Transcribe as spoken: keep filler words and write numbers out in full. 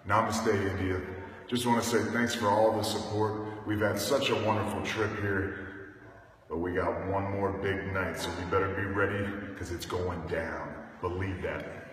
Namaste, India. Just want to say thanks for all the support. We've had such a wonderful trip here, but we got one more big night, so we better be ready because it's going down. Believe that.